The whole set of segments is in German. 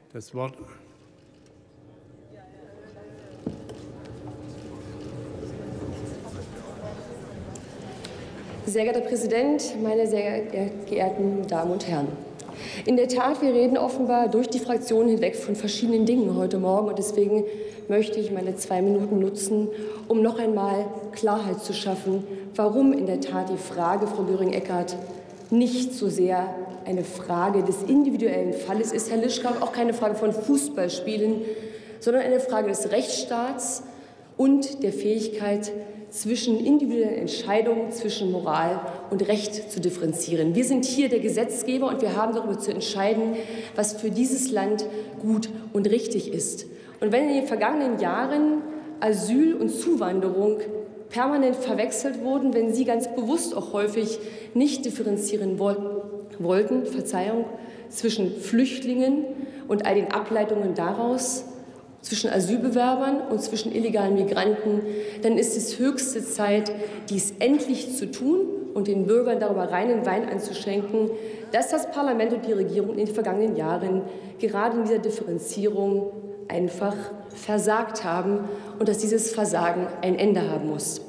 das Wort. Sehr geehrter Herr Präsident, meine sehr geehrten Damen und Herren! In der Tat, wir reden offenbar durch die Fraktionen hinweg von verschiedenen Dingen heute Morgen. Und deswegen möchte ich meine 2 Minuten nutzen, um noch einmal Klarheit zu schaffen, warum in der Tat die Frage, Frau Göring-Eckardt, nicht so sehr eine Frage des individuellen Falles ist, Herr Lischka, auch keine Frage von Fußballspielen, sondern eine Frage des Rechtsstaats und der Fähigkeit, zwischen individuellen Entscheidungen, zwischen Moral und Recht zu differenzieren. Wir sind hier der Gesetzgeber und wir haben darüber zu entscheiden, was für dieses Land gut und richtig ist. Und wenn in den vergangenen Jahren Asyl und Zuwanderung permanent verwechselt wurden, wenn Sie ganz bewusst auch häufig nicht differenzieren wollten, zwischen Flüchtlingen und all den Ableitungen daraus, zwischen Asylbewerbern und zwischen illegalen Migranten, dann ist es höchste Zeit, dies endlich zu tun und den Bürgern darüber reinen Wein anzuschenken, dass das Parlament und die Regierung in den vergangenen Jahren gerade in dieser Differenzierung einfach versagt haben und dass dieses Versagen ein Ende haben muss.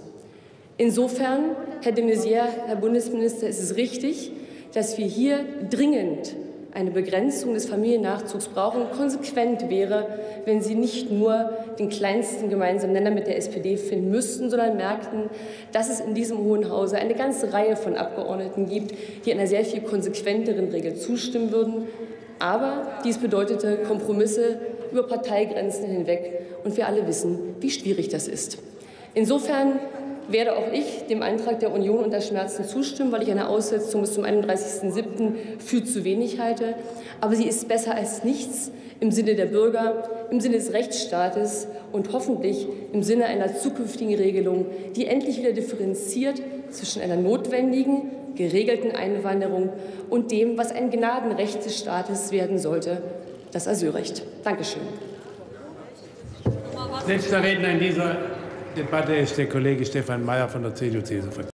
Insofern, Herr de Maizière, Herr Bundesminister, ist es richtig, dass wir hier dringend eine Begrenzung des Familiennachzugs brauchen. Konsequent wäre, wenn Sie nicht nur den kleinsten gemeinsamen Nenner mit der SPD finden müssten, sondern merkten, dass es in diesem Hohen Hause eine ganze Reihe von Abgeordneten gibt, die einer sehr viel konsequenteren Regel zustimmen würden. Aber dies bedeutete Kompromisse über Parteigrenzen hinweg. Und wir alle wissen, wie schwierig das ist. Insofern werde auch ich dem Antrag der Union unter Schmerzen zustimmen, weil ich eine Aussetzung bis zum 31.07. für zu wenig halte. Aber sie ist besser als nichts im Sinne der Bürger, im Sinne des Rechtsstaates und hoffentlich im Sinne einer zukünftigen Regelung, die endlich wieder differenziert zwischen einer notwendigen, geregelten Einwanderung und dem, was ein Gnadenrecht des Staates werden sollte, das Asylrecht. Dankeschön. Letzter Redner in dieser Debatte ist der Kollege Stefan Mayer von der CDU-CSU-Fraktion.